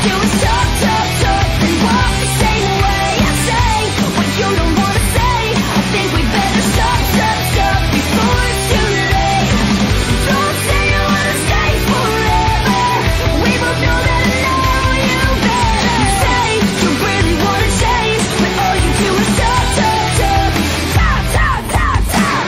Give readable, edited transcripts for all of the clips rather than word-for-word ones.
do is talk, talk, talk, and walk the same way. I say what you don't wanna say. I think we better stop, stop, stop before it's too late. Don't say you wanna stay forever. We both know that I know you better. Say you really wanna change, but all you do is talk, talk, talk, talk, talk, talk, talk.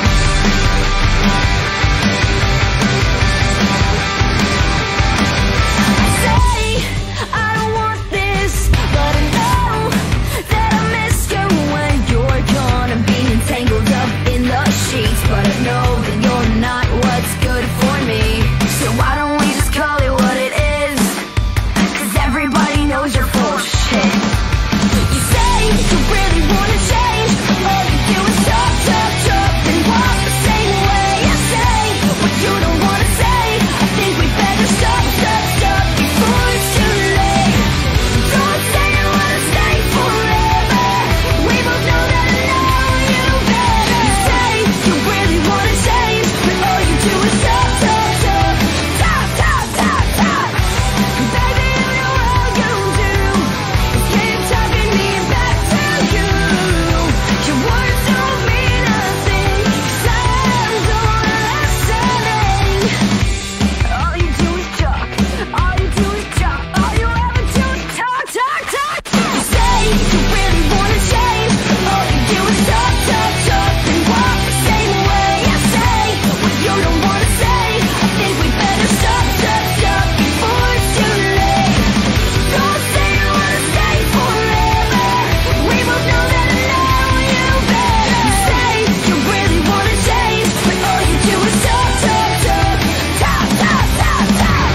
I say I don't want this, but I know that I miss you when you're gone and being tangled up in the sheets. But I know that you're not what's good for me, so why don't we just call it what it is? 'Cause everybody knows you're full of shit. You say you really wanna change, but all you do is talk, talk, talk, and walk the same way. I say what you don't wanna say. I think we better stop, stop, stop before it's too late. Don't say you wanna stay forever. We both know that I know you better. You say you really wanna change, but all you do is talk, talk, talk, talk, talk, talk, talk. Baby, you know how you do. Keep talking me back to you. Your words don't mean nothing, 'cause I'm gone listening. All you do is talk, all you do is talk, all you ever do is talk, talk, talk. You say you really wanna change, but all you do is talk, talk, talk, and walk the same way. I say what you don't wanna say. I think we better stop, stop, stop before it's too late. Don't say you wanna stay forever. We both know that I know you better. You say you really wanna change, but all you do is talk, talk, talk, talk, talk, talk, talk.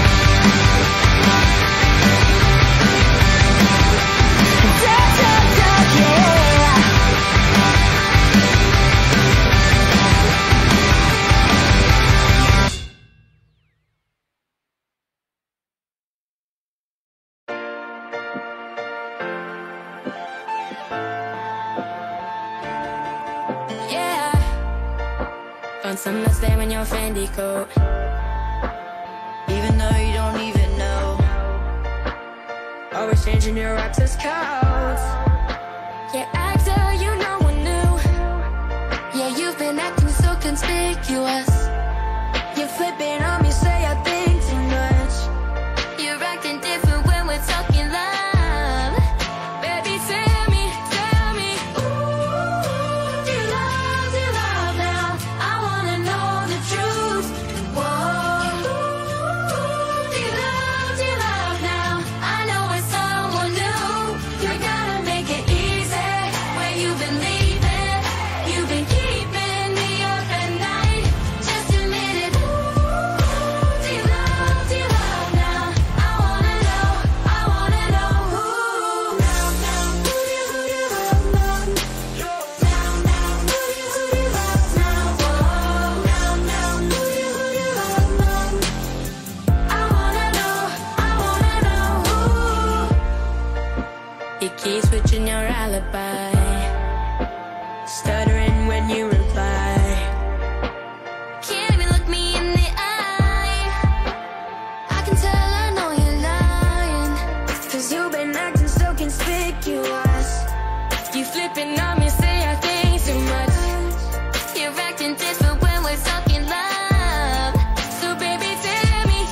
Talk, talk, talk, yeah. Yeah. Found some that's there in your Fendi coat, even though you don't even know. Always changing your access codes. Yeah, actor, you no one knew. Yeah, you've been acting so conspicuous. You're flipping on me, say I think too much. You're acting different when we're talking love. Baby, tell me, ooh, do you love now? I wanna know the truth. Whoa, do you love now? I know it's someone new. You're gonna make it easy. Where you've been leaving, you've been keeping me up at night. Just admit it. Ooh, do you love now? I wanna know, I wanna know. Ooh, now, who do you love now? Now, who do you love now? Whoa, now, who do you love now? I wanna know. Ooh. You keep switching your alibi, stuttering when you reply. Can't even look me in the eye. I can tell I know you're lying, 'cause you've been acting so conspicuous. You flipping on me, say I think too much. You're acting different when we're talking love. So baby, tell me,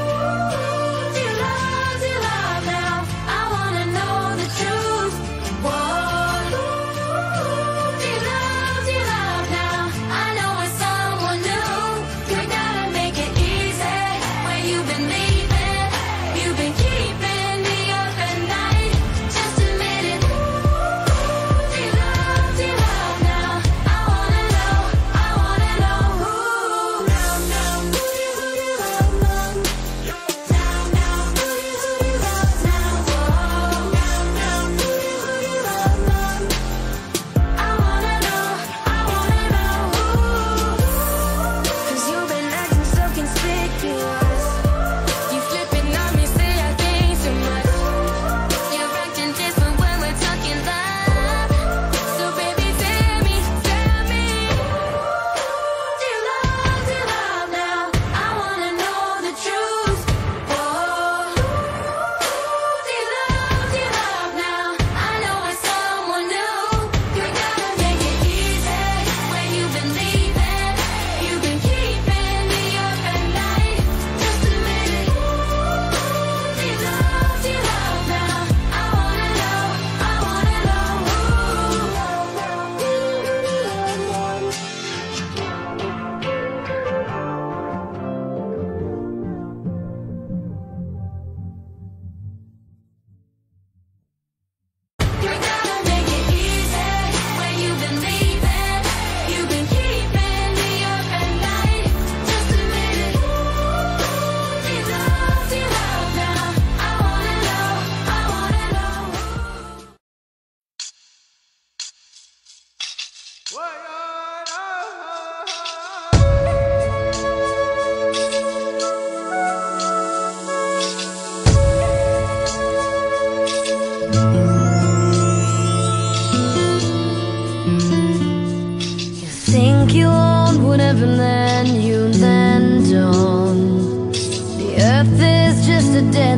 ooh, do you love now? I wanna know the truth. Whoa,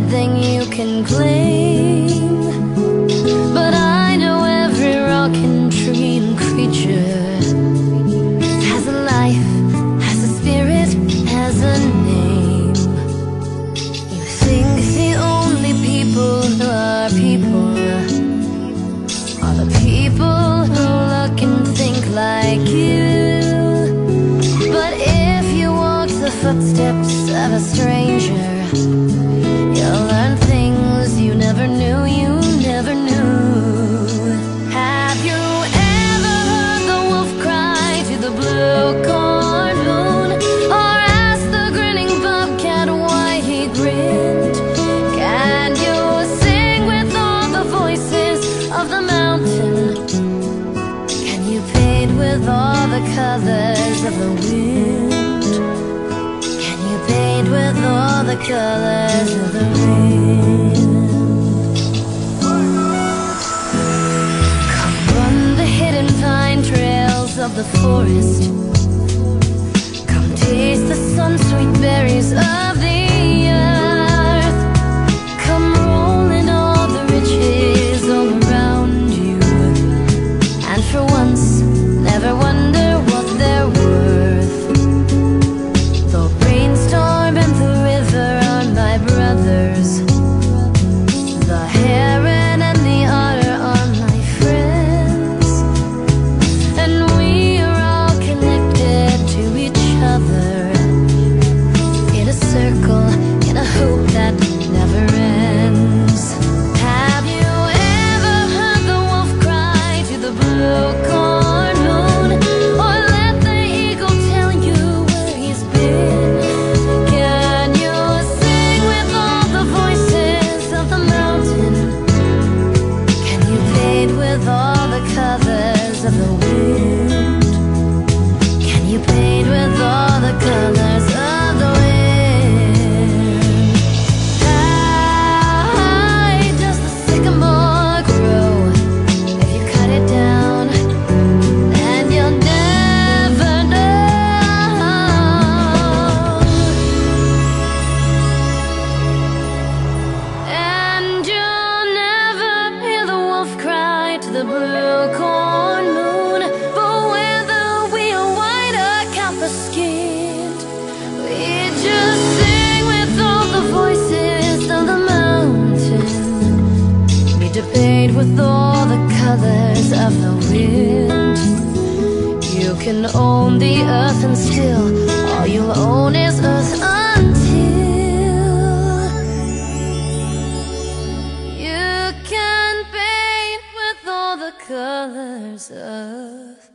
everything you can claim. But I know every rock and tree and creature has a life, has a spirit, has a name. You think the only people who are people are the people who look and think like you. But if you walk the footsteps of a stranger, you'll learn things you never knew, you never knew. Have you ever heard the wolf cry to the blue corn moon, or asked the grinning bobcat why he grinned? Can you sing with all the voices of the mountain? Can you paint with all the colors of the wind? Can you paint with all the colors of the wind? Come run the hidden pine trails of the forest. Come taste the sun-sweet berries of the earth. Come roll in all the riches all around you, and for once never wonder what they're worth. The rainstorm and the river are my brothers. The heron and the otter are my friends, and we are all connected to each other in a circle, in a hope that never ends. Have you ever heard the wolf cry to the blue corn moon, or let the eagle tell you where he's been? Can you sing with all the voices of the mountain? Can you paint with all the colors of the wind? Can you paint with all the colors of the wind? High does the sycamore grow if you cut it down, and you'll never know. And you'll never hear the wolf cry to the blue corn moon. But whether we are white or copper-skinned, we just sing with all the voices of the mountain. We debate with all the colors of the wind. You can own the earth, and still all you'll own is earth until you can paint with all the colors of